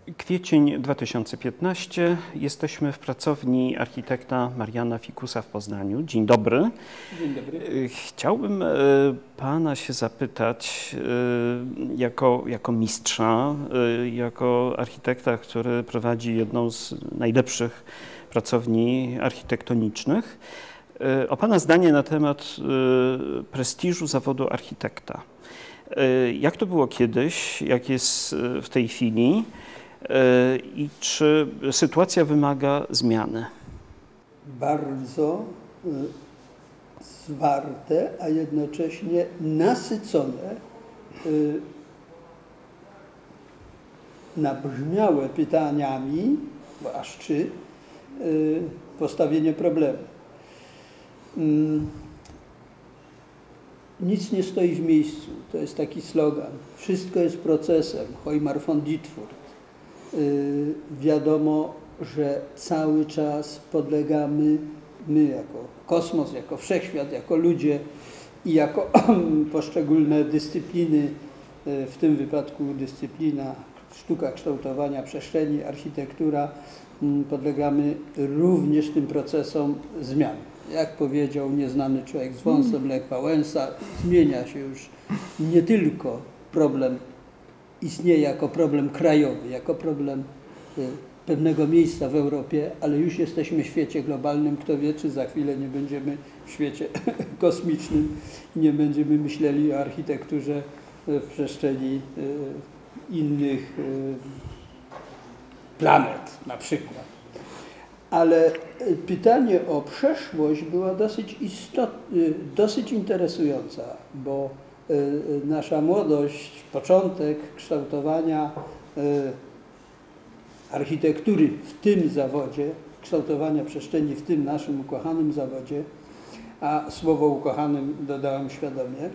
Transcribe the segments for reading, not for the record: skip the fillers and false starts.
Kwiecień 2015. Jesteśmy w pracowni architekta Mariana Fikusa w Poznaniu. Dzień dobry. Dzień dobry. Chciałbym Pana się zapytać, jako mistrza, jako architekta, który prowadzi jedną z najlepszych pracowni architektonicznych, o Pana zdanie na temat prestiżu zawodu architekta. Jak to było kiedyś, jak jest w tej chwili i czy sytuacja wymaga zmiany? Bardzo zwarte, a jednocześnie nasycone, nabrzmiałe pytaniami, bo aż 3, postawienie problemu. Nic nie stoi w miejscu, to jest taki slogan. Wszystko jest procesem, Heumar von Dittfurt. Wiadomo, że cały czas podlegamy, my jako kosmos, jako wszechświat, jako ludzie i jako poszczególne dyscypliny, w tym wypadku dyscyplina sztuka kształtowania przestrzeni, architektura, podlegamy również tym procesom zmian. Jak powiedział nieznany człowiek z wąsem, Lech Wałęsa, zmienia się już nie tylko problem, istnieje jako problem krajowy, jako problem pewnego miejsca w Europie, ale już jesteśmy w świecie globalnym. Kto wie, czy za chwilę nie będziemy w świecie kosmicznym, nie będziemy myśleli o architekturze w przestrzeni innych planet na przykład. Ale pytanie o przeszłość była dosyć interesująca, bo nasza młodość, początek kształtowania architektury w tym zawodzie, kształtowania przestrzeni w tym naszym ukochanym zawodzie, a słowo ukochanym dodałem świadomie,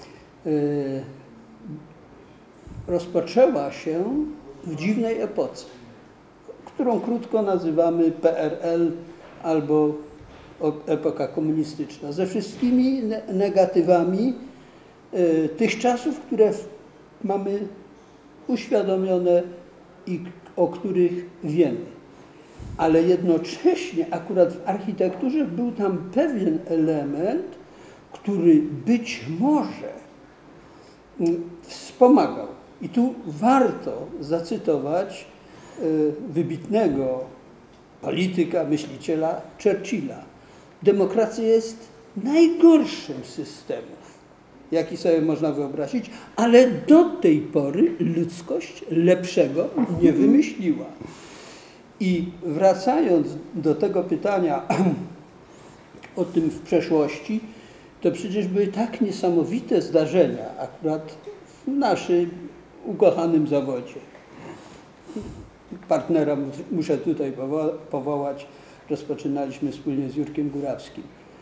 rozpoczęła się w dziwnej epoce, którą krótko nazywamy PRL albo epoka komunistyczna, ze wszystkimi negatywami tych czasów, które mamy uświadomione i o których wiemy. Ale jednocześnie akurat w architekturze był tam pewien element, który być może wspomagał. I tu warto zacytować wybitnego polityka, myśliciela Churchilla. Demokracja jest najgorszym z systemów, jaki sobie można wyobrazić, ale do tej pory ludzkość lepszego nie wymyśliła. I wracając do tego pytania o tym w przeszłości, to przecież były tak niesamowite zdarzenia akurat w naszym ukochanym zawodzie. Partnera muszę tutaj powołać. Rozpoczynaliśmy wspólnie z Jurkiem Górawskim.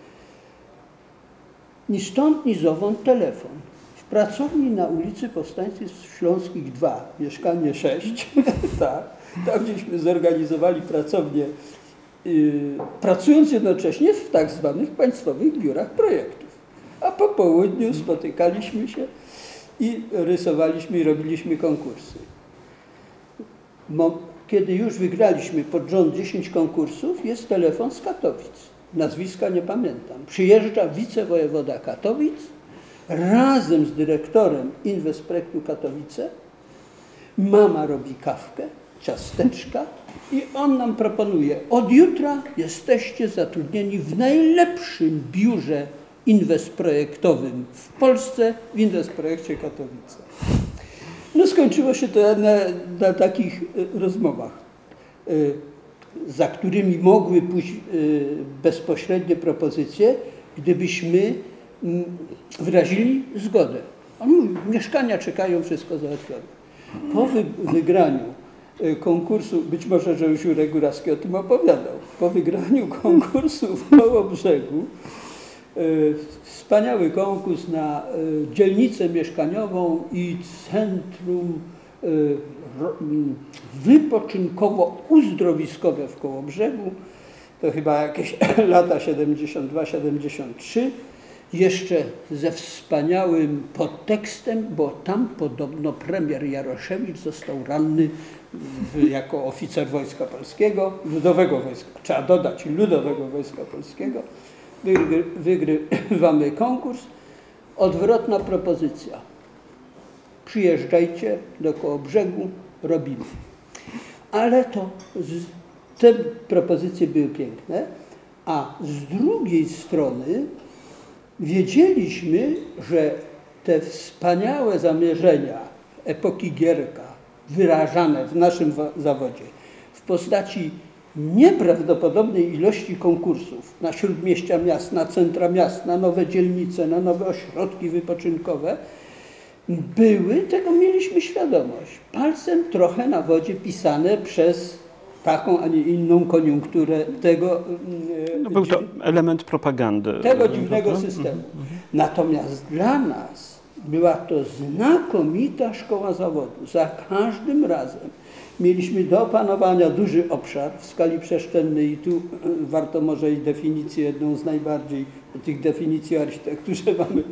Ni stąd, ni zowąd telefon. W pracowni na ulicy Powstańców Śląskich 2, mieszkanie 6, tak, tam gdzieśmy zorganizowali pracownię, pracując jednocześnie w tak zwanych państwowych biurach projektów. A po południu spotykaliśmy się i rysowaliśmy i robiliśmy konkursy. Kiedy już wygraliśmy pod rząd 10 konkursów, jest telefon z Katowic. Nazwiska nie pamiętam. Przyjeżdża wicewojewoda Katowic razem z dyrektorem Inwestprojektu Katowice. Mama robi kawkę, ciasteczka i on nam proponuje: od jutra jesteście zatrudnieni w najlepszym biurze inwestprojektowym w Polsce, w Inwestprojekcie Katowice. No skończyło się to na takich rozmowach, za którymi mogły pójść bezpośrednie propozycje, gdybyśmy wyrazili zgodę. On mówi: mieszkania czekają, wszystko załatwione. Po wygraniu konkursu, być może, że już Jurek Górawski o tym opowiadał, po wygraniu konkursu w Kołobrzegu, wspaniały konkurs na dzielnicę mieszkaniową i centrum wypoczynkowo-uzdrowiskowe w Kołobrzegu. To chyba jakieś lata 72-73. jeszcze ze wspaniałym podtekstem, bo tam podobno premier Jaroszewicz został ranny jako oficer Wojska Polskiego, Ludowego Wojska, trzeba dodać, Ludowego Wojska Polskiego. Wygrywamy konkurs. Odwrotna propozycja. Przyjeżdżajcie do Kołobrzegu, robimy. Ale te propozycje były piękne, a z drugiej strony wiedzieliśmy, że te wspaniałe zamierzenia epoki Gierka, wyrażane w naszym zawodzie w postaci nieprawdopodobnej ilości konkursów na śródmieścia miast, na centra miast, na nowe dzielnice, na nowe ośrodki wypoczynkowe, tego mieliśmy świadomość. Palcem trochę na wodzie pisane przez taką, a nie inną koniunkturę tego, był to element propagandy. Tego dziwnego systemu. Natomiast dla nas była to znakomita szkoła zawodu. Za każdym razem mieliśmy do opanowania duży obszar w skali przestrzennej i tu warto może i definicję, jedną z najbardziej tych definicji o architekturze mamy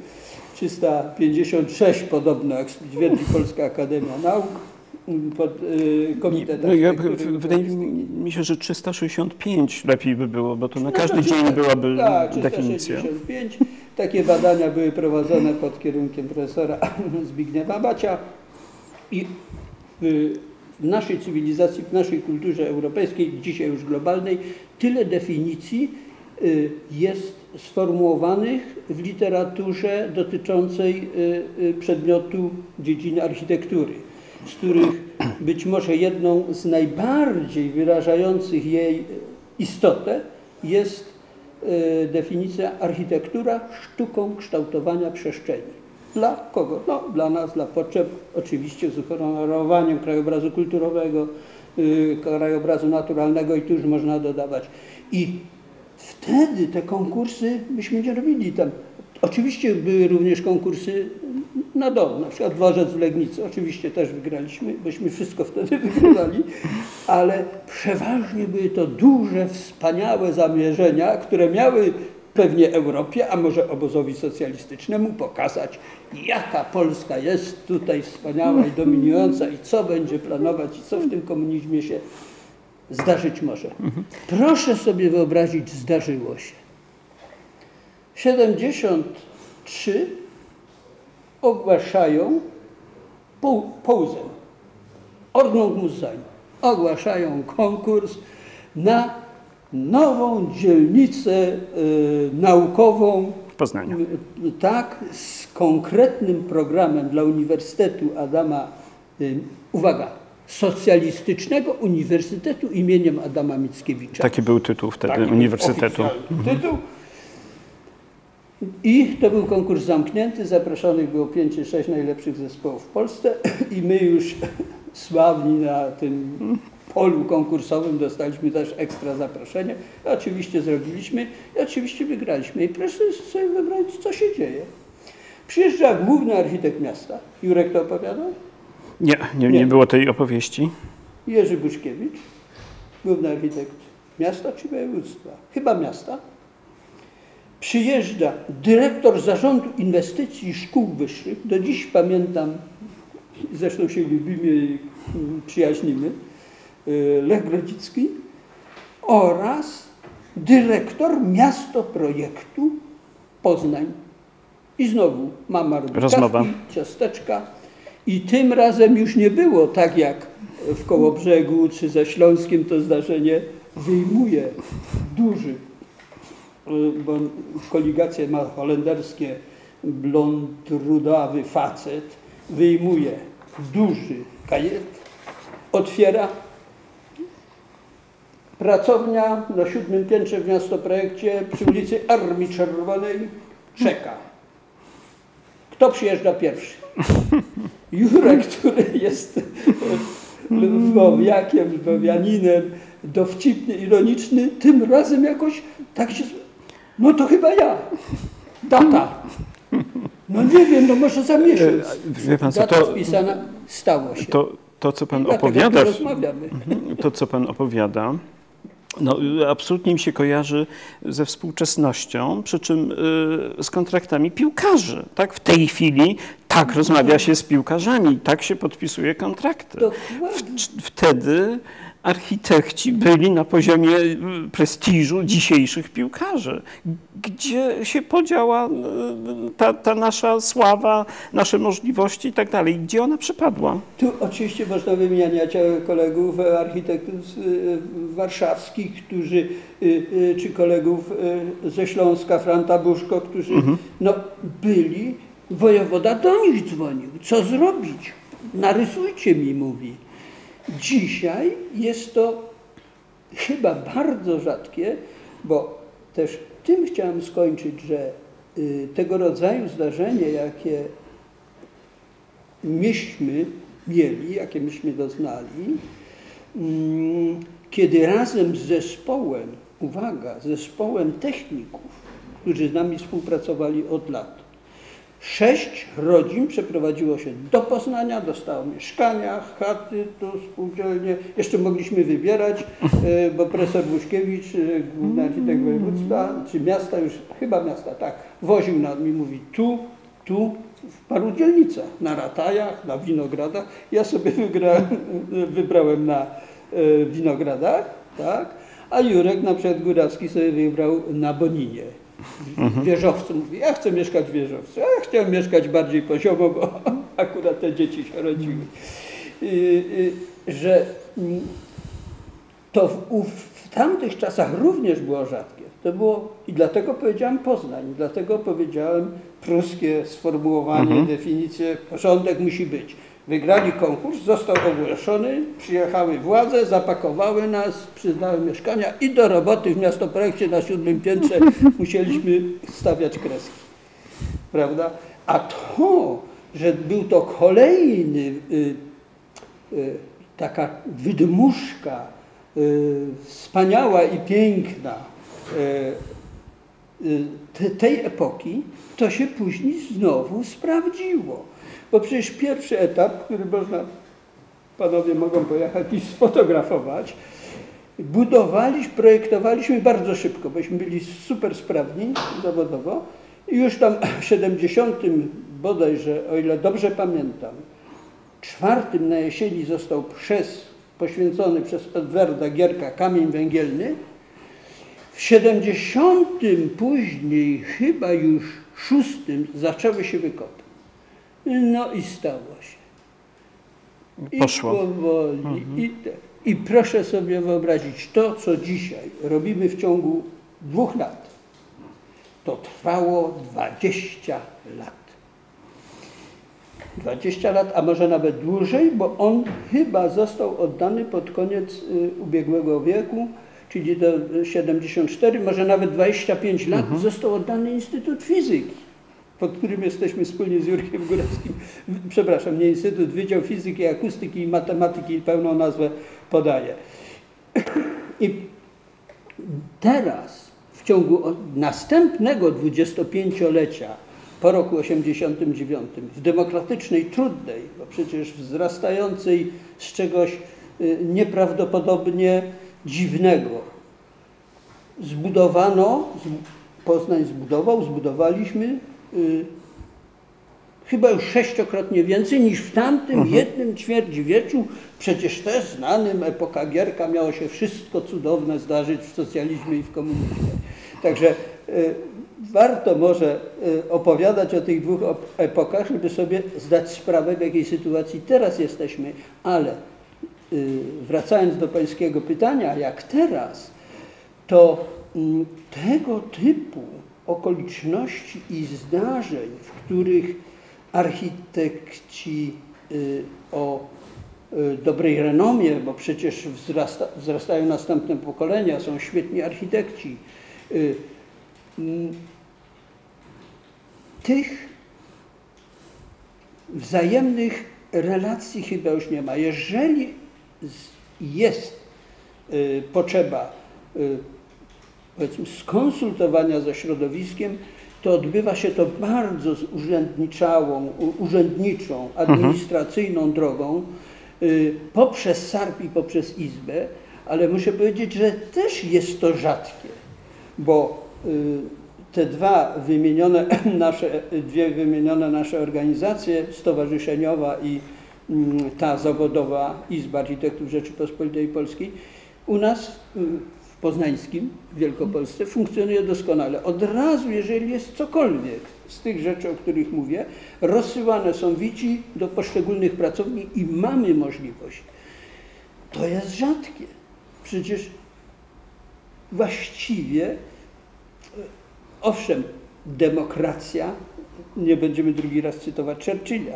356 podobno, jak stwierdzi Polska Akademia Nauk. Komitet wydaje mi się, że 365 lepiej by było, bo to na każdy dzień byłaby definicja. 365. Takie badania były prowadzone pod kierunkiem profesora Zbigniewa Bacia i w naszej cywilizacji, w naszej kulturze europejskiej, dzisiaj już globalnej, tyle definicji jest sformułowanych w literaturze dotyczącej przedmiotu dziedziny architektury, z których być może jedną z najbardziej wyrażających jej istotę jest definicja architektura sztuką kształtowania przestrzeni. Dla kogo? No, dla nas, dla potrzeb, oczywiście z uhonorowaniem krajobrazu kulturowego, krajobrazu naturalnego i tu już można dodawać. I wtedy te konkursy myśmy nie robili tam. Oczywiście były również konkursy na dom, na przykład Dworzec w Legnicy. Oczywiście też wygraliśmy, bośmy wszystko wtedy wygrywali, ale przeważnie były to duże, wspaniałe zamierzenia, które miały pewnie Europie, a może obozowi socjalistycznemu pokazać, jaka Polska jest tutaj wspaniała i dominująca i co będzie planować i co w tym komunizmie się zdarzyć może. Proszę sobie wyobrazić, zdarzyło się. 73 ogłaszają Pouzę, Ordnung muss sein, ogłaszają konkurs na nową dzielnicę naukową w Poznaniu. Tak, z konkretnym programem dla Uniwersytetu Adama, uwaga, Socjalistycznego Uniwersytetu imieniem Adama Mickiewicza. Taki był tytuł wtedy uniwersytetu. Tytuł. I to był konkurs zamknięty, zaproszonych było 5 czy 6 najlepszych zespołów w Polsce i my już sławni na tym polu konkursowym dostaliśmy też ekstra zaproszenie. Oczywiście zrobiliśmy i oczywiście wygraliśmy. I proszę sobie wyobrazić, co się dzieje. Przyjeżdża główny architekt miasta. Jurek to opowiadał? Nie było tej opowieści. Jerzy Buczkiewicz, główny architekt miasta czy województwa? Chyba miasta. Przyjeżdża dyrektor Zarządu Inwestycji i Szkół Wyższych, do dziś pamiętam, zresztą się lubimy i przyjaźnimy, Lech Grodzicki, oraz dyrektor Miasto Projektu Poznań. I znowu mama rozmowa, ciasteczka. I tym razem już nie było tak jak w Kołobrzegu czy ze Śląskiem to zdarzenie. Wyjmuje duży, bo koligacje ma holenderskie, blond, rudawy facet, wyjmuje duży kajet, otwiera. Pracownia na 7. piętrze w Miastoprojekcie przy ulicy Armii Czerwonej czeka. Kto przyjeżdża pierwszy? Jurek, który jest lwowiakiem, lwowianinem, dowcipny, ironiczny, tym razem jakoś tak się... No to chyba ja. Data. No nie wiem, no może za miesiąc. Wie pan, data wpisana, stało się. To, co pan opowiada, to, co pan opowiada, No, absolutnie mi się kojarzy ze współczesnością, przy czym z kontraktami piłkarzy. Tak? W tej chwili tak rozmawia się z piłkarzami, tak się podpisuje kontrakty. Wtedy architekci byli na poziomie prestiżu dzisiejszych piłkarzy. Gdzie się podziała ta nasza sława, nasze możliwości i tak dalej? Gdzie ona przypadła? Tu oczywiście można wymieniać kolegów architektów warszawskich, którzy, czy kolegów ze Śląska, Franta Buszko, którzy no, byli, wojewoda do nich dzwonił. Co zrobić? Narysujcie mi, mówi. Dzisiaj jest to chyba bardzo rzadkie, bo też tym chciałem skończyć, że tego rodzaju zdarzenie, jakie myśmy mieli, jakie myśmy doznali, kiedy razem z zespołem, uwaga, zespołem techników, którzy z nami współpracowali od lat, 6 rodzin przeprowadziło się do Poznania, dostało mieszkania, chaty, tu spółdzielnie. Jeszcze mogliśmy wybierać, bo profesor Buśkiewicz, główny architekt województwa, czy miasta, już chyba miasta, tak, woził mi, mówi tu, w paru dzielnicach, na Ratajach, na Winogradach. Ja sobie wybrałem na Winogradach, tak, a Jurek, na przykład Górawski, sobie wybrał na Boninie. W wieżowcu mówi, ja chcę mieszkać w wieżowcu, a ja chciałem mieszkać bardziej poziomo, bo akurat te dzieci się rodziły. Że to w tamtych czasach również było rzadkie. To było, i dlatego powiedziałem Poznań, dlatego powiedziałem pruskie sformułowanie, definicję, porządek musi być. Wygrali konkurs, został ogłoszony, przyjechały władze, zapakowały nas, przyznały mieszkania i do roboty w Miastoprojekcie na 7. piętrze musieliśmy stawiać kreski. Prawda? A to, że był to kolejny, taka wydmuszka wspaniała i piękna tej epoki, to się później znowu sprawdziło. Bo przecież pierwszy etap, który można, panowie mogą pojechać i sfotografować, projektowaliśmy bardzo szybko, bośmy byli super sprawni zawodowo i już tam w 70 bodajże, o ile dobrze pamiętam, 4 na jesieni został poświęcony przez Edwarda Gierka kamień węgielny. W 70 później, chyba już 6 zaczęły się wykopy. No i stało się. Poszło. I powoli. I proszę sobie wyobrazić, to co dzisiaj robimy w ciągu 2 lat, to trwało 20 lat. 20 lat, a może nawet dłużej, bo on chyba został oddany pod koniec ubiegłego wieku, czyli do 74, może nawet 25 lat, został oddany Instytut Fizyki, pod którym jesteśmy wspólnie z Jurkiem Górawskim. Przepraszam, nie Instytut, Wydział Fizyki, Akustyki i Matematyki, pełną nazwę podaję. I teraz, w ciągu następnego 25-lecia, po roku 89, w demokratycznej, trudnej, bo przecież wzrastającej z czegoś nieprawdopodobnie dziwnego, Poznań zbudowaliśmy chyba już 6-krotnie więcej niż w tamtym jednym ćwierćwieczu, przecież też znanym, epoka Gierka, miało się wszystko cudowne zdarzyć w socjalizmie i w komunizmie. Także warto może opowiadać o tych 2 epokach, żeby sobie zdać sprawę, w jakiej sytuacji teraz jesteśmy, ale wracając do pańskiego pytania, jak teraz, to tego typu okoliczności i zdarzeń, w których architekci o dobrej renomie, bo przecież wzrastają następne pokolenia, są świetni architekci, tych wzajemnych relacji chyba już nie ma. Jeżeli jest potrzeba, powiedzmy, skonsultowania ze środowiskiem, to odbywa się to bardzo urzędniczą, administracyjną drogą, poprzez SARP i poprzez Izbę, ale muszę powiedzieć, że też jest to rzadkie, bo te dwie wymienione nasze organizacje, stowarzyszeniowa i ta zawodowa Izba Architektów Rzeczypospolitej Polskiej, u nas w Poznańskim, w Wielkopolsce funkcjonuje doskonale. Od razu, jeżeli jest cokolwiek z tych rzeczy, o których mówię, rozsyłane są wici do poszczególnych pracowni i mamy możliwość. To jest rzadkie. Przecież właściwie, owszem, demokracja, nie będziemy drugi raz cytować Churchilla,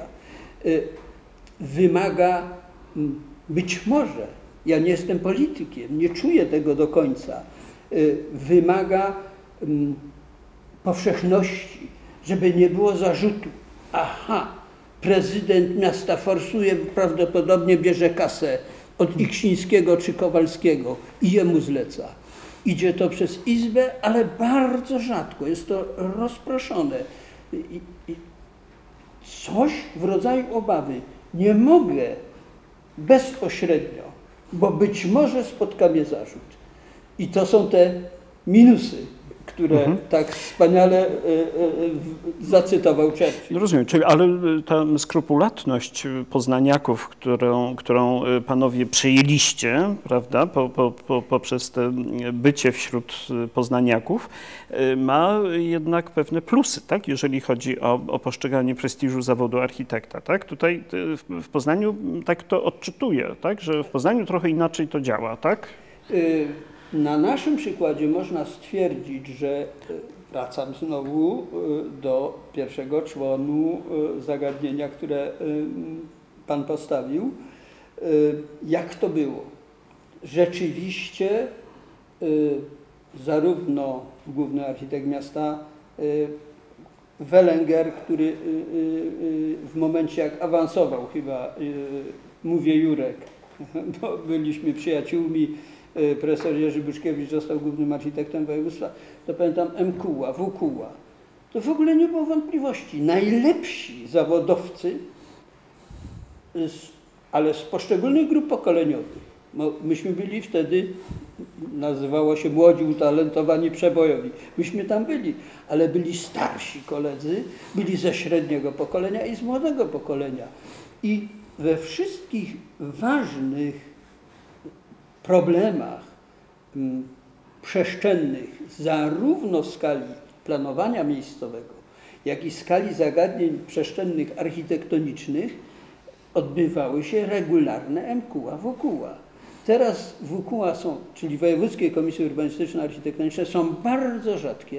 wymaga być może, ja nie jestem politykiem, nie czuję tego do końca, wymaga powszechności, żeby nie było zarzutu. Aha, prezydent miasta forsuje, prawdopodobnie bierze kasę od Iksińskiego czy Kowalskiego i jemu zleca. Idzie to przez Izbę, ale bardzo rzadko, jest to rozproszone. Coś w rodzaju obawy. Nie mogę bezpośrednio, bo być może spotka mnie zarzut. I to są te minusy, które tak wspaniale zacytował Churchill. Rozumiem, ale ta skrupulatność poznaniaków, którą panowie przejęliście, prawda, poprzez te bycie wśród poznaniaków, ma jednak pewne plusy, tak, jeżeli chodzi o postrzeganie prestiżu zawodu architekta. Tak? Tutaj w Poznaniu tak to odczytuję, tak, że w Poznaniu trochę inaczej to działa, tak? Na naszym przykładzie można stwierdzić, że wracam znowu do pierwszego członu zagadnienia, które pan postawił. Jak to było? Rzeczywiście zarówno główny architekt miasta Wellenger, który w momencie jak awansował chyba, mówię Jurek, bo byliśmy przyjaciółmi, profesor Jerzy Byszkiewicz został głównym architektem województwa, to pamiętam MKUła, WKUła. To w ogóle nie było wątpliwości. Najlepsi zawodowcy, ale z poszczególnych grup pokoleniowych. Myśmy byli wtedy, nazywało się młodzi, utalentowani, przebojowi. Myśmy tam byli, ale byli starsi koledzy, byli ze średniego pokolenia i z młodego pokolenia. I we wszystkich ważnych problemach przestrzennych, zarówno w skali planowania miejscowego, jak i w skali zagadnień przestrzennych architektonicznych, odbywały się regularne MKUła, WKUła. Teraz WKUła są, czyli Wojewódzkie Komisje Urbanistyczno-Architektoniczne, są bardzo rzadkie.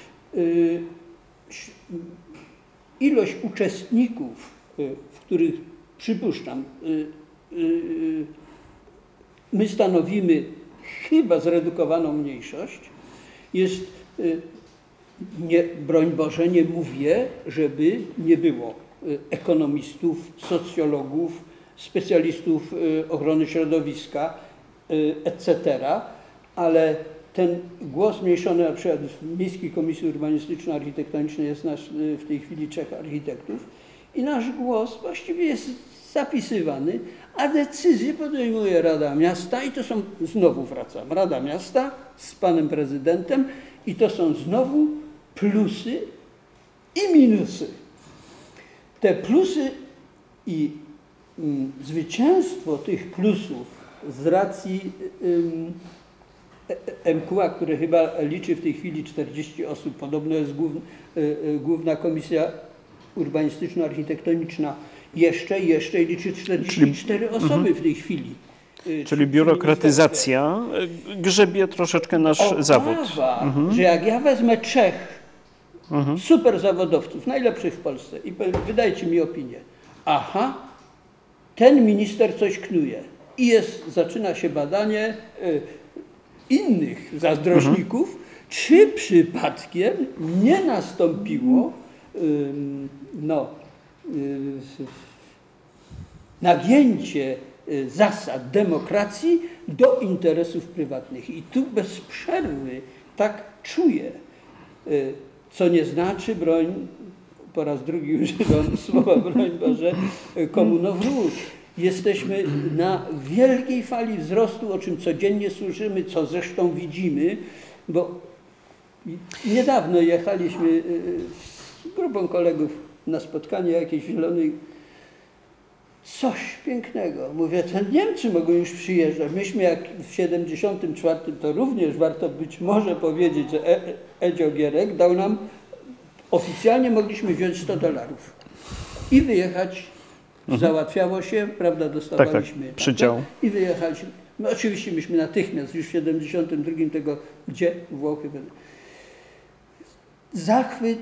Ilość uczestników, w których, przypuszczam, my stanowimy chyba zredukowaną mniejszość, jest, broń Boże, nie mówię, żeby nie było ekonomistów, socjologów, specjalistów ochrony środowiska, etc., ale ten głos zmniejszony na przykład w Miejskiej Komisji Urbanistyczno-Architektonicznej jest nasz w tej chwili 3 architektów i nasz głos właściwie jest zapisywany, a decyzję podejmuje Rada Miasta i to są, znowu wracam, Rada Miasta z panem prezydentem i to są znowu plusy i minusy. Te plusy i zwycięstwo tych plusów z racji MKUła, który chyba liczy w tej chwili 40 osób, podobno jest Główna Komisja Urbanistyczno-Architektoniczna jeszcze liczy 44 osoby w tej chwili. Czyli biurokratyzacja grzebie troszeczkę nasz zawód. Że jak ja wezmę 3 super zawodowców, najlepszych w Polsce i wydajcie mi opinię, aha, ten minister coś knuje i zaczyna się badanie innych zazdrośników, czy przypadkiem nie nastąpiło nagięcie zasad demokracji do interesów prywatnych. I tu bez przerwy tak czuję, co nie znaczy, po raz drugi używam słowa, broń Boże, komunowrót. Jesteśmy na wielkiej fali wzrostu, o czym codziennie słyszymy, co zresztą widzimy, bo niedawno jechaliśmy z grupą kolegów na spotkanie jakieś zielonej. Coś pięknego. Mówię, to Niemcy mogą już przyjeżdżać. Myśmy jak w 74, to również warto być może powiedzieć, że Edzio Gierek dał nam, oficjalnie mogliśmy wziąć $100 i wyjechać. Załatwiało się, prawda, dostawaliśmy przydział. I wyjechaliśmy. No, oczywiście myśmy natychmiast już w 72 tego, gdzie Włochy. Zachwyt,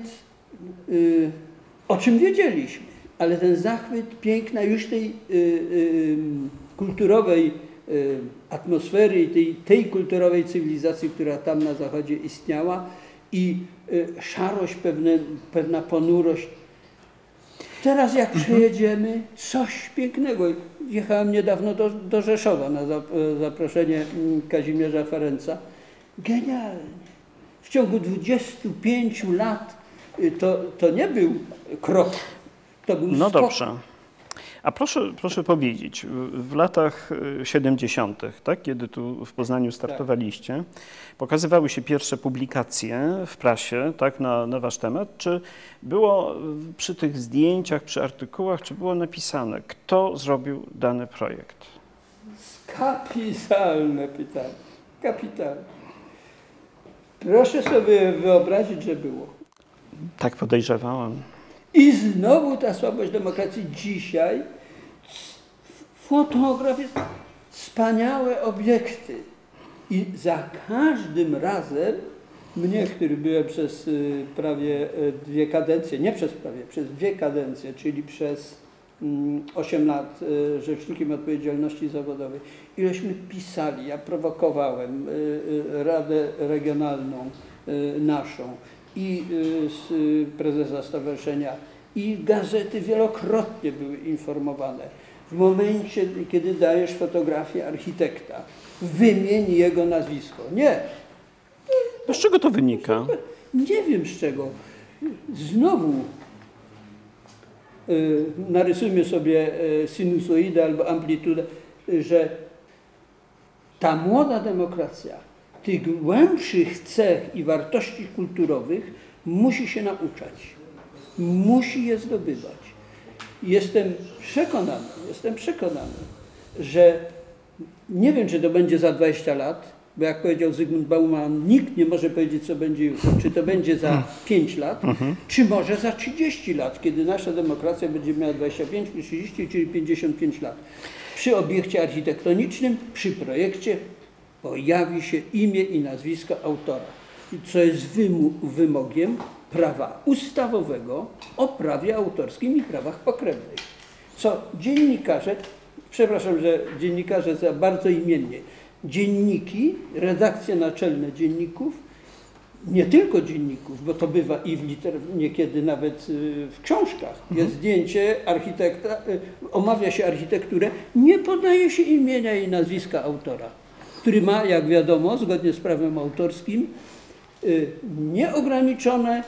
o czym wiedzieliśmy, ale ten zachwyt piękna już tej kulturowej atmosfery i tej kulturowej cywilizacji, która tam na zachodzie istniała i szarość, pewna ponurość. Teraz jak przejedziemy, coś pięknego. Jechałem niedawno do Rzeszowa na zaproszenie Kazimierza Ferenca. Genialnie. W ciągu 25 lat to nie był krok, to był No skok. dobrze. A proszę powiedzieć, w latach 70., tak, kiedy tu w Poznaniu startowaliście, pokazywały się pierwsze publikacje w prasie, tak, na wasz temat. Czy było przy tych zdjęciach, przy artykułach, czy było napisane, kto zrobił dany projekt? Kapitalne pytanie. Kapitalne. Proszę sobie wyobrazić, że było. Tak podejrzewałem. I znowu ta słabość demokracji dzisiaj. Fotograf jest wspaniałe obiekty. I za każdym razem mnie, który byłem przez prawie 2 kadencje, nie przez prawie, przez 2 kadencje, czyli przez 8 lat rzecznikiem odpowiedzialności zawodowej, ileśmy pisali, ja prowokowałem Radę Regionalną naszą i prezesa stowarzyszenia, i gazety wielokrotnie były informowane. W momencie, kiedy dajesz fotografię architekta, wymień jego nazwisko. Nie. Z czego to wynika? Nie wiem z czego. Znowu narysujmy sobie sinusoidę albo amplitudę, że ta młoda demokracja tych głębszych cech i wartości kulturowych musi się nauczać. Musi je zdobywać. Jestem przekonany, że nie wiem, czy to będzie za 20 lat, bo jak powiedział Zygmunt Bauman, nikt nie może powiedzieć, co będzie jutro. Czy to będzie za 5 lat, czy może za 30 lat, kiedy nasza demokracja będzie miała 25 plus 30, czyli 55 lat. Przy obiekcie architektonicznym, przy projekcie pojawi się imię i nazwisko autora, co jest wymogiem prawa ustawowego o prawie autorskim i prawach pokrewnych. Co dziennikarze, przepraszam, że dziennikarze za bardzo imiennie, dzienniki, redakcje naczelne dzienników, nie tylko dzienników, bo to bywa i niekiedy nawet w książkach, jest zdjęcie architekta, omawia się architekturę, nie podaje się imienia i nazwiska autora, który ma, jak wiadomo, zgodnie z prawem autorskim, nieograniczone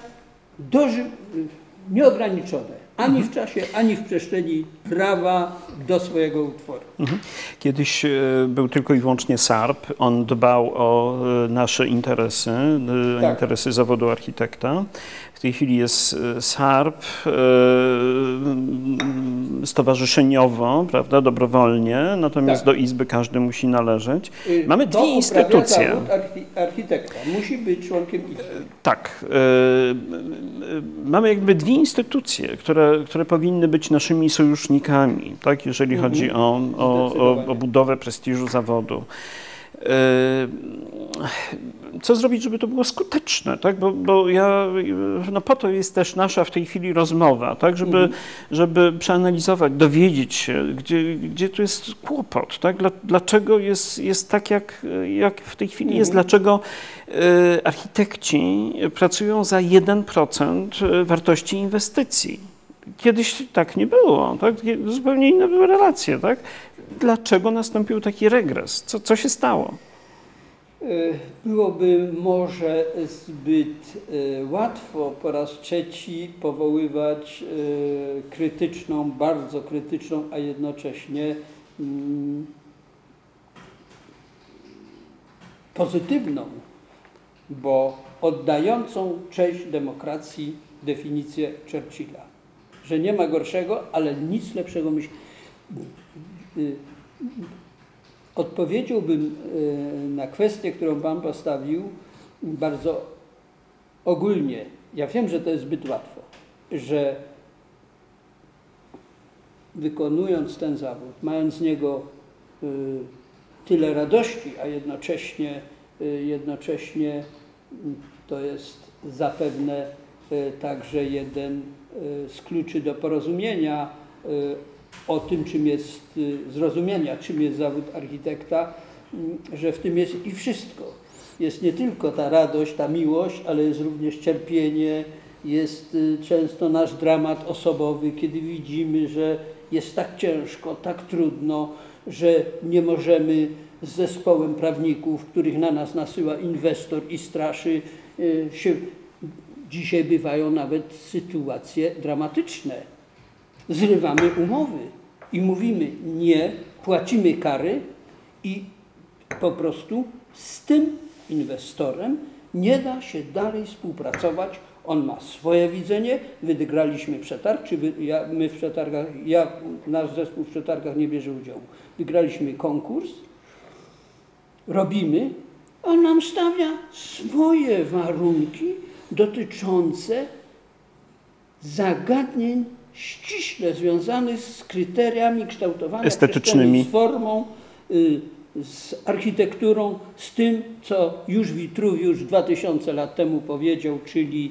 ani w czasie, ani w przestrzeni prawa do swojego utworu. Kiedyś był tylko i wyłącznie SARP. On dbał o nasze interesy, interesy zawodu architekta. W tej chwili jest SARP stowarzyszeniowo, prawda, dobrowolnie, natomiast do Izby każdy musi należeć. Mamy 2 instytucje. Zawód architekta musi być członkiem Izby. Tak. Mamy jakby 2 instytucje, które powinny być naszymi sojusznikami, tak, jeżeli chodzi o budowę prestiżu zawodu. Co zrobić, żeby to było skuteczne, tak? Bo po to jest też nasza w tej chwili rozmowa, tak? Żeby przeanalizować, dowiedzieć się, gdzie tu jest kłopot, tak? Dlaczego jest tak, jak w tej chwili jest, dlaczego architekci pracują za 1% wartości inwestycji. Kiedyś tak nie było, tak? Zupełnie inne były relacje, tak? Dlaczego nastąpił taki regres? Co się stało? Byłoby może zbyt łatwo po raz trzeci powoływać krytyczną, bardzo krytyczną, a jednocześnie pozytywną, bo oddającą cześć demokracji definicję Churchilla, że nie ma gorszego, ale nic lepszego Odpowiedziałbym na kwestię, którą Pan postawił, bardzo ogólnie. Ja wiem, że to jest zbyt łatwo, że wykonując ten zawód, mając z niego tyle radości, a jednocześnie to jest zapewne także jeden z kluczy do porozumienia o tym, czym jest zrozumienia, czym jest zawód architekta, że w tym jest i wszystko. Jest nie tylko ta radość, ta miłość, ale jest również cierpienie, jest często nasz dramat osobowy, kiedy widzimy, że jest tak ciężko, tak trudno, że nie możemy z zespołem prawników, których na nas nasyła inwestor i straszy się. Dzisiaj bywają nawet sytuacje dramatyczne. Zrywamy umowy i mówimy nie, płacimy kary i po prostu z tym inwestorem nie da się dalej współpracować. On ma swoje widzenie, wygraliśmy przetarg, my w przetargach, nasz zespół w przetargach nie bierze udziału. Wygraliśmy konkurs, robimy, on nam stawia swoje warunki dotyczące zagadnień ściśle związanych z kryteriami kształtowania estetycznymi, z formą, z architekturą, z tym, co już Vitruviusz 2000 lat temu powiedział, czyli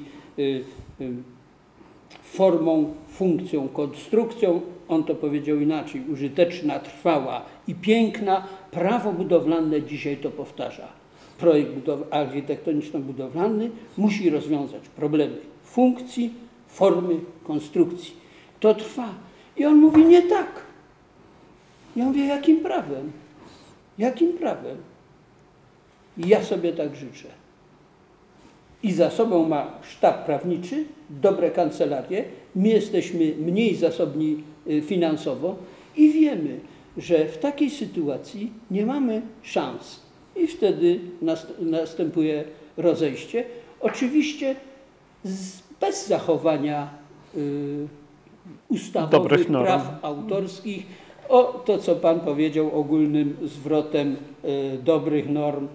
formą, funkcją, konstrukcją. On to powiedział inaczej: użyteczna, trwała i piękna. Prawo budowlane dzisiaj to powtarza. Projekt architektoniczno-budowlany musi rozwiązać problemy funkcji, formy, konstrukcji. To trwa. I on mówi nie tak. Ja mówię, jakim prawem? Jakim prawem? I ja sobie tak życzę. I za sobą ma sztab prawniczy, dobre kancelarie, my jesteśmy mniej zasobni finansowo i wiemy, że w takiej sytuacji nie mamy szans. I wtedy następuje rozejście. Oczywiście bez zachowania ustawowych praw autorskich. To, co Pan powiedział ogólnym zwrotem dobrych norm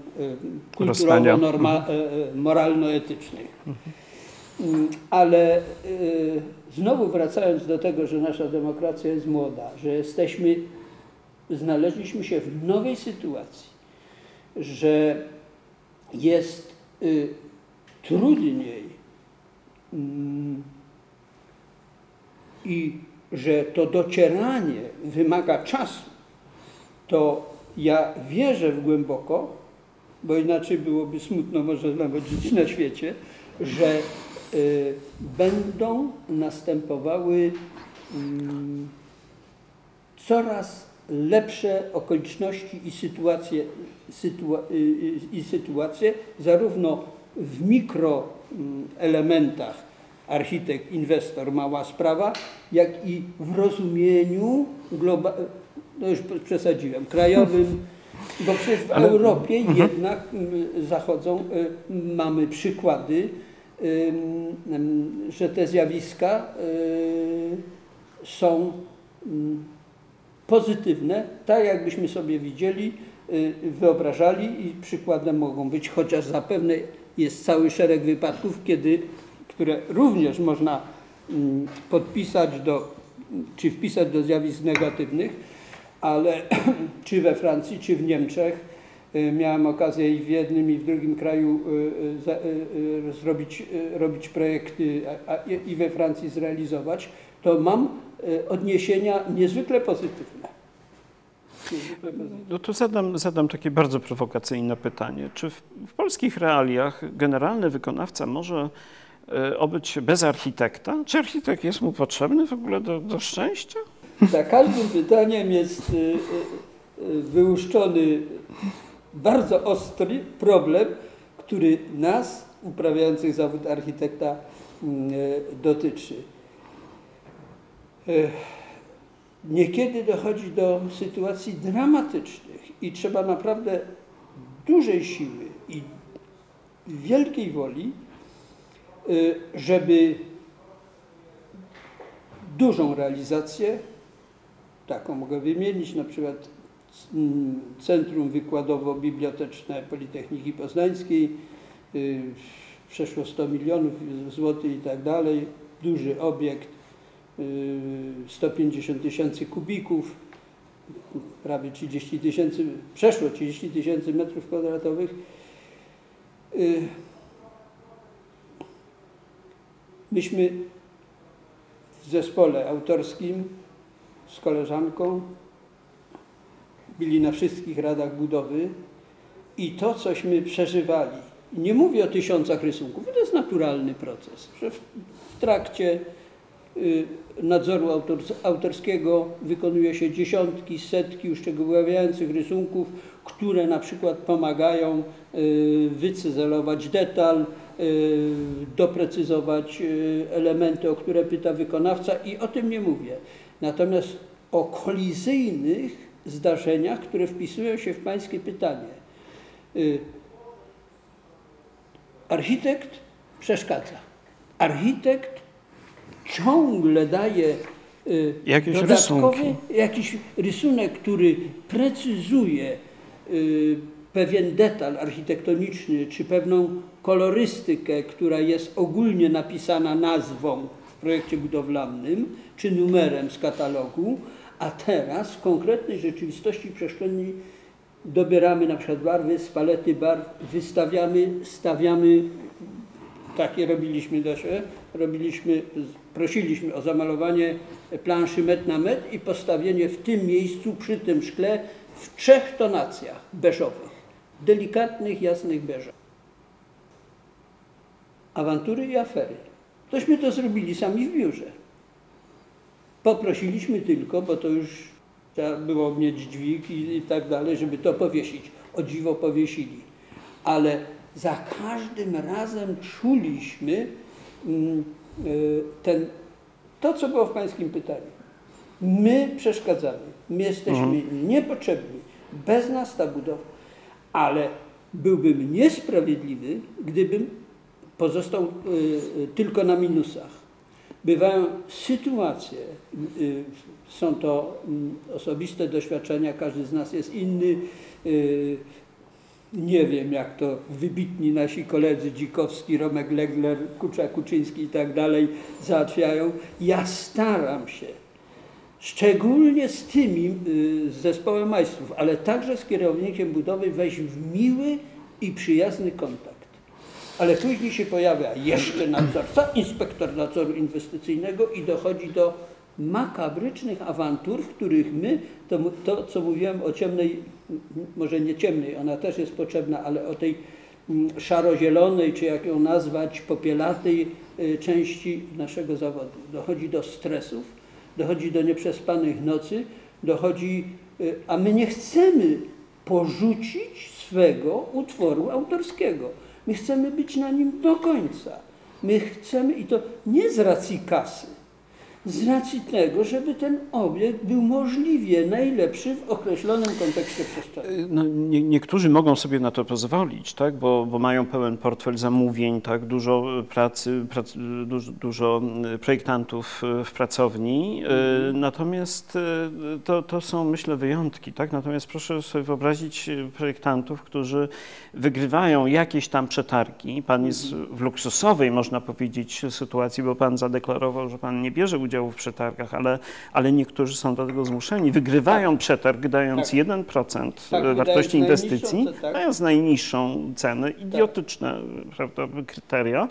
kulturowo-moralno-etycznych. Ale znowu wracając do tego, że nasza demokracja jest młoda, że znaleźliśmy się w nowej sytuacji, że jest trudniej i że to docieranie wymaga czasu, to ja wierzę głęboko, bo inaczej byłoby smutno może nawet żyć na świecie, że będą następowały coraz lepsze okoliczności i sytuacje, zarówno w mikroelementach architekt, inwestor, mała sprawa, jak i w rozumieniu no już przesadziłem, krajowym, bo przecież w Europie jednak mamy przykłady, że te zjawiska są pozytywne, tak jakbyśmy sobie widzieli, wyobrażali i przykładem mogą być, chociaż zapewne jest cały szereg wypadków, które również można podpisać czy wpisać do zjawisk negatywnych, ale czy we Francji, czy w Niemczech, miałem okazję i w jednym, i w drugim kraju robić projekty i we Francji zrealizować, to mam odniesienia niezwykle pozytywne. No to zadam takie bardzo prowokacyjne pytanie. Czy w polskich realiach generalny wykonawca może obyć się bez architekta? Czy architekt jest mu potrzebny w ogóle do szczęścia? Za każdym pytaniem jest wyłuszczony bardzo ostry problem, który nas, uprawiających zawód architekta, dotyczy. Niekiedy dochodzi do sytuacji dramatycznych i trzeba naprawdę dużej siły i wielkiej woli, żeby dużą realizację, taką mogę wymienić, na przykład Centrum Wykładowo-Biblioteczne Politechniki Poznańskiej, przeszło 100 milionów złotych i tak dalej, duży obiekt, 150 tysięcy kubików, prawie 30 tysięcy, przeszło 30 tysięcy metrów kwadratowych. Myśmy w zespole autorskim z koleżanką byli na wszystkich radach budowy i to, cośmy przeżywali, nie mówię o tysiącach rysunków, to jest naturalny proces, że w trakcie nadzoru autorskiego wykonuje się dziesiątki, setki uszczegóławiających rysunków, które na przykład pomagają wycyzelować detal, doprecyzować elementy, o które pyta wykonawca i o tym nie mówię. Natomiast o kolizyjnych zdarzeniach, które wpisują się w pańskie pytanie. Architekt przeszkadza. Architekt ciągle daje jakiś rysunek, który precyzuje pewien detal architektoniczny, czy pewną kolorystykę, która jest ogólnie napisana nazwą w projekcie budowlanym, czy numerem z katalogu, a teraz w konkretnej rzeczywistości przestrzennej dobieramy na przykład barwy z palety barw, stawiamy, takie robiliśmy prosiliśmy o zamalowanie planszy metr na metr i postawienie w tym miejscu, przy tym szkle, w 3 tonacjach beżowych, delikatnych, jasnych beżach. Awantury i afery. Tośmy to zrobili sami w biurze. Poprosiliśmy tylko, bo to już trzeba było mieć dźwig i tak dalej, żeby to powiesić. O dziwo powiesili. Ale za każdym razem czuliśmy to, co było w pańskim pytaniu. My przeszkadzamy, my jesteśmy niepotrzebni, bez nas ta budowa, ale byłbym niesprawiedliwy, gdybym pozostał tylko na minusach. Bywają sytuacje, są to osobiste doświadczenia, każdy z nas jest inny. Nie wiem, jak to wybitni nasi koledzy Dzikowski, Romek Legler, Kuczyński i tak dalej załatwiają. Ja staram się, szczególnie z tymi, z zespołem majstrów, ale także z kierownikiem budowy, wejść w miły i przyjazny kontakt. Ale później się pojawia jeszcze nadzorca, inspektor nadzoru inwestycyjnego i dochodzi do makabrycznych awantur, w których my, to co mówiłem o ciemnej, może nie ciemnej, ona też jest potrzebna, ale o tej szaro-zielonej, czy jak ją nazwać, popielatej części naszego zawodu. Dochodzi do stresów, dochodzi do nieprzespanych nocy, a my nie chcemy porzucić swego utworu autorskiego. My chcemy być na nim do końca. My chcemy, i to nie z racji kasy, z racji tego, żeby ten obiekt był możliwie najlepszy w określonym kontekście przestrzennym. No, niektórzy mogą sobie na to pozwolić, tak? Bo mają pełen portfel zamówień, tak? Dużo pracy, dużo projektantów w pracowni. Natomiast to są, myślę, wyjątki. Tak? Natomiast proszę sobie wyobrazić projektantów, którzy wygrywają jakieś tam przetargi. Pan jest w luksusowej, można powiedzieć, sytuacji, bo pan zadeklarował, że pan nie bierze udziału w przetargach, ale niektórzy są do tego zmuszeni. Wygrywają przetarg, dając 1% wartości inwestycji, mając najniższą cenę, idiotyczne, prawda, kryteria.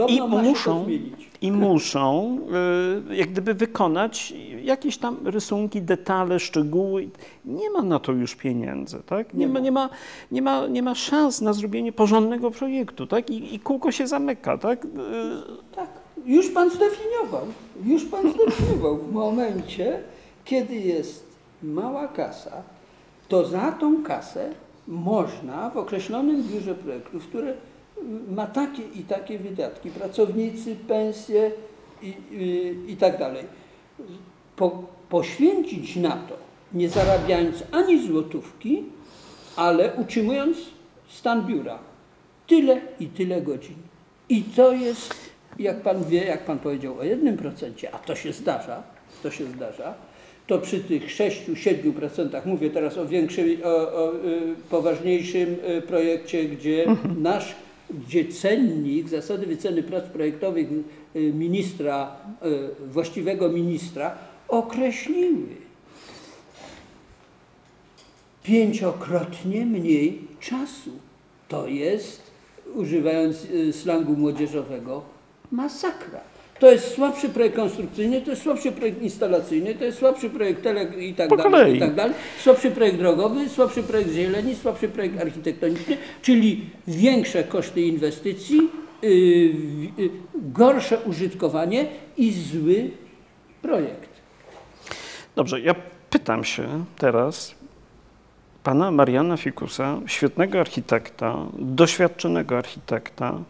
I muszą jak gdyby wykonać jakieś tam rysunki, detale, szczegóły. Nie ma na to już pieniędzy, tak? Nie ma szans na zrobienie porządnego projektu, tak? I kółko się zamyka, tak? Tak. Już pan zdefiniował. W momencie, kiedy jest mała kasa, to za tą kasę można w określonym biurze projektów, które ma takie i takie wydatki, pracownicy, pensje i tak dalej, poświęcić na to, nie zarabiając ani złotówki, ale utrzymując stan biura, tyle i tyle godzin. I to jest, jak pan wie, jak pan powiedział o 1%, a to się zdarza, to przy tych 6-7%, mówię teraz o większym, poważniejszym projekcie, gdzie cennik, zasady wyceny prac projektowych ministra, właściwego ministra określiły 5-krotnie mniej czasu. To jest, używając slangu młodzieżowego, masakra. To jest słabszy projekt konstrukcyjny, to jest słabszy projekt instalacyjny, to jest słabszy projekt i tak dalej, słabszy projekt drogowy, słabszy projekt zieleni, słabszy projekt architektoniczny, czyli większe koszty inwestycji, gorsze użytkowanie i zły projekt. Dobrze, ja pytam się teraz pana Mariana Fikusa, świetnego architekta, doświadczonego architekta,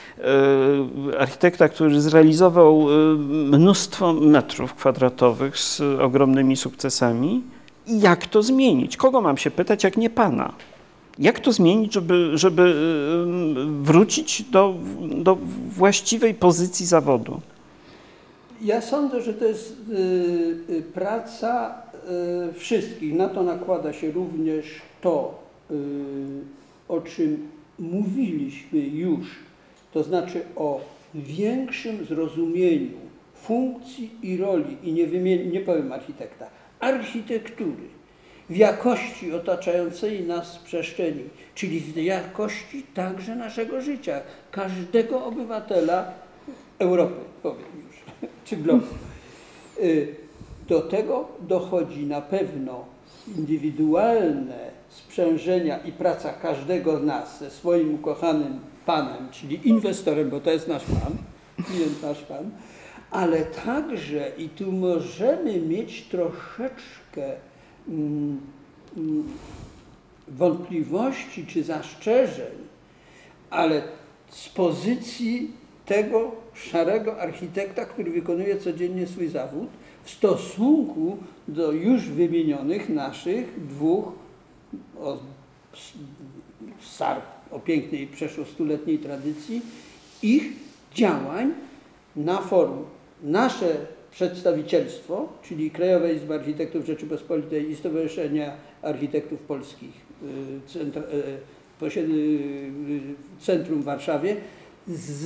który zrealizował mnóstwo metrów kwadratowych z ogromnymi sukcesami. Jak to zmienić? Kogo mam się pytać, jak nie pana? Jak to zmienić, żeby wrócić do właściwej pozycji zawodu? Ja sądzę, że to jest praca wszystkich. Na to nakłada się również to, o czym mówiliśmy już, to znaczy o większym zrozumieniu funkcji i roli, i nie powiem architekta, architektury, w jakości otaczającej nas przestrzeni, czyli w jakości także naszego życia, każdego obywatela Europy, powiem już, czy globu. Do tego dochodzi na pewno indywidualne sprzężenia i praca każdego z nas ze swoim ukochanym panem, czyli inwestorem, bo to jest nasz pan, klient nasz pan, ale także, i tu możemy mieć troszeczkę wątpliwości czy zastrzeżeń, ale z pozycji tego szarego architekta, który wykonuje codziennie swój zawód, w stosunku do już wymienionych naszych dwóch o pięknej, przeszło stuletniej tradycji, ich działań na forum. Nasze przedstawicielstwo, czyli Krajowa Izba Architektów Rzeczypospolitej i Stowarzyszenia Architektów Polskich, centrum w Warszawie, z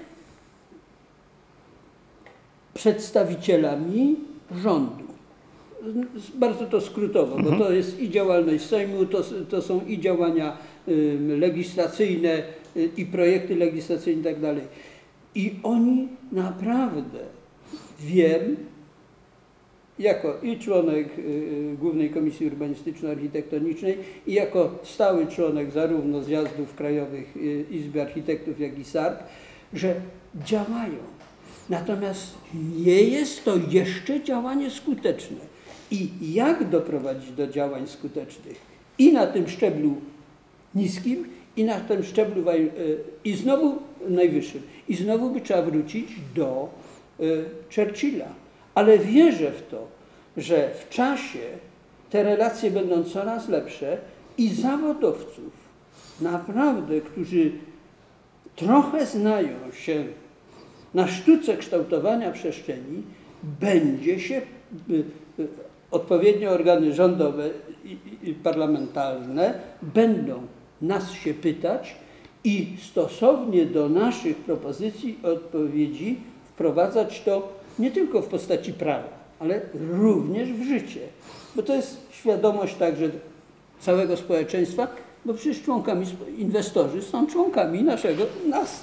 przedstawicielami rządu. Bardzo to skrótowo, bo to jest i działalność Sejmu, to są i działania legislacyjne, i projekty legislacyjne i tak dalej. I oni naprawdę, wiem, jako i członek Głównej Komisji Urbanistyczno-Architektonicznej i jako stały członek zarówno zjazdów krajowych Izby Architektów, jak i SARP, że działają. Natomiast nie jest to jeszcze działanie skuteczne. I jak doprowadzić do działań skutecznych? I na tym szczeblu niskim, i na tym szczeblu i znowu najwyższym. I znowu by trzeba wrócić do Churchilla. Ale wierzę w to, że w czasie te relacje będą coraz lepsze i zawodowców, naprawdę, którzy trochę znają się na sztuce kształtowania przestrzeni, będzie się odpowiednie organy rządowe i parlamentarne będą nas się pytać i stosownie do naszych propozycji i odpowiedzi wprowadzać to nie tylko w postaci prawa, ale również w życie. Bo to jest świadomość także całego społeczeństwa, bo przecież inwestorzy są członkami nas.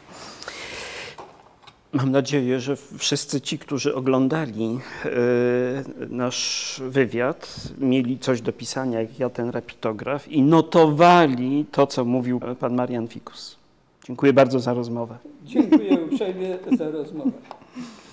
Mam nadzieję, że wszyscy ci, którzy oglądali nasz wywiad, mieli coś do pisania, jak ja ten rapitograf, i notowali to, co mówił pan Marian Fikus. Dziękuję bardzo za rozmowę. Dziękuję uprzejmie za rozmowę.